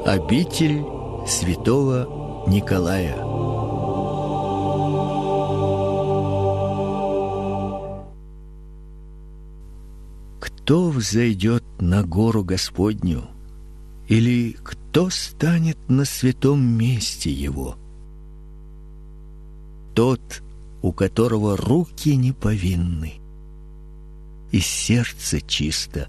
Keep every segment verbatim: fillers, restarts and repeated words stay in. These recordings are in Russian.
Обитель святого Николая. Кто взойдет на гору Господню, или кто станет на святом месте его? Тот, у которого руки не повинны, и сердце чисто.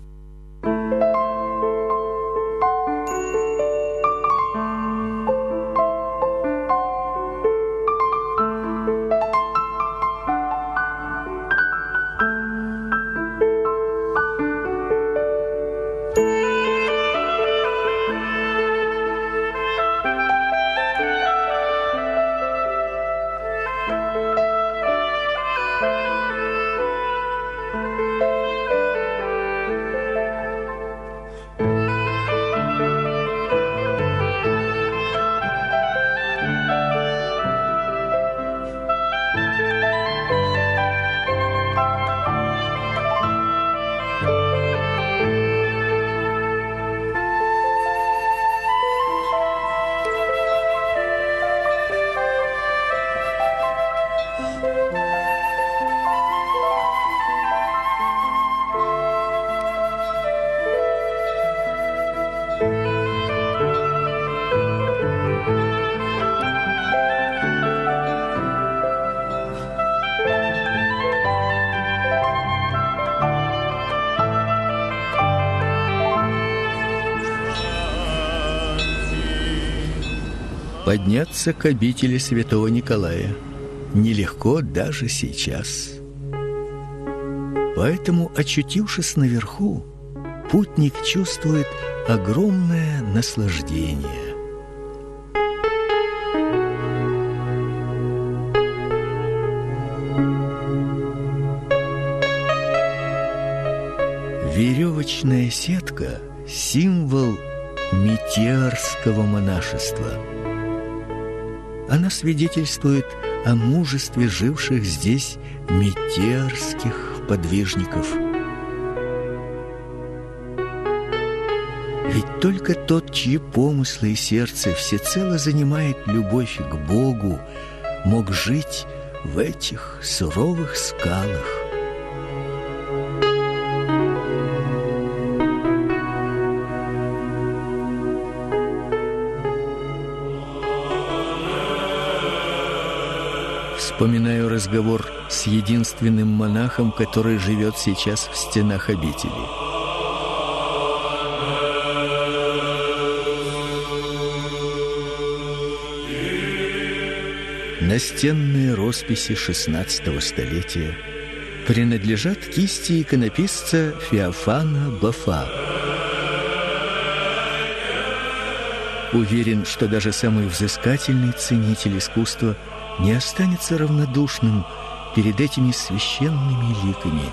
Подняться к обители святого Николая нелегко даже сейчас. Поэтому, очутившись наверху, путник чувствует огромное наслаждение. Веревочная сетка – символ митиарского монашества. Она свидетельствует о мужестве живших здесь митиарских подвижников. Ведь только тот, чьи помыслы и сердце всецело занимает любовь к Богу, мог жить в этих суровых скалах. Вспоминаю разговор с единственным монахом, который живет сейчас в стенах обители. Настенные росписи шестнадцатого столетия принадлежат кисти иконописца Феофана Бафа. Уверен, что даже самый взыскательный ценитель искусства не останется равнодушным перед этими священными ликами.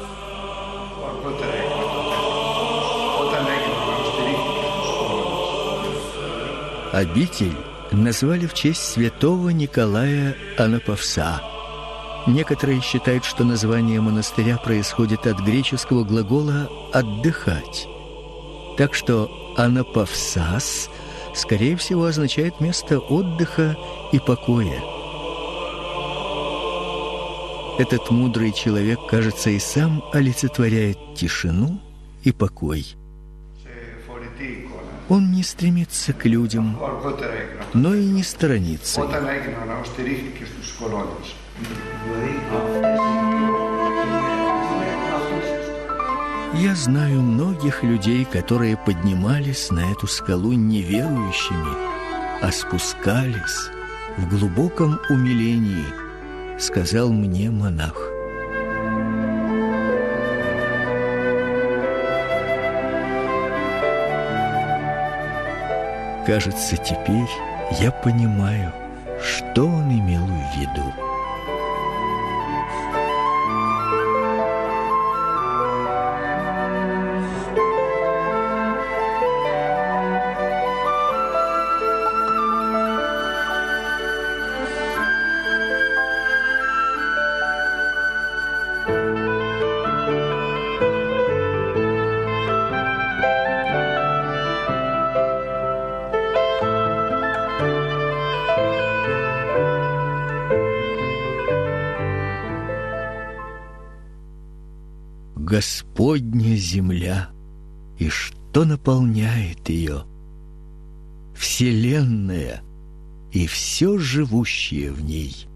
Обитель назвали в честь святого Николая Анаповса. Некоторые считают, что название монастыря происходит от греческого глагола «отдыхать». Так что Анаповсас, скорее всего, означает место отдыха и покоя. Этот мудрый человек, кажется, и сам олицетворяет тишину и покой. Он не стремится к людям, но и не сторонится их. Я знаю многих людей, которые поднимались на эту скалу неверующими, а спускались в глубоком умилении, сказал мне монах. Кажется, теперь я понимаю, что он имел в виду. Господня земля и что наполняет ее? Вселенная и все живущее в ней.